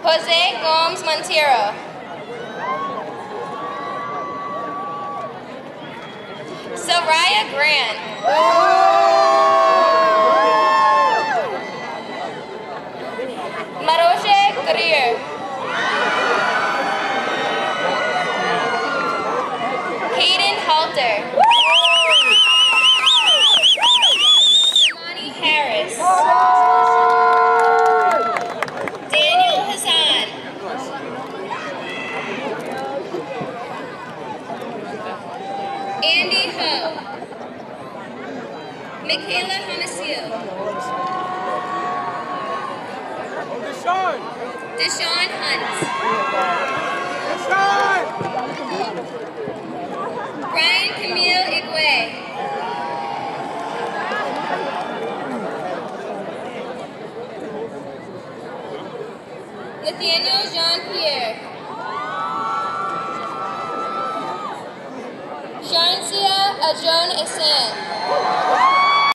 Jose Gomes Montero. Soraya Grant. Maroche Greer. Hayden Halter. Imani Harris. Daniel Hassan. Andy Ho. Michaela Hamasil. Deshaun Hunt. Brian Camille Igwe. Nathaniel Jean-Pierre. Sharncia Ajon Esen.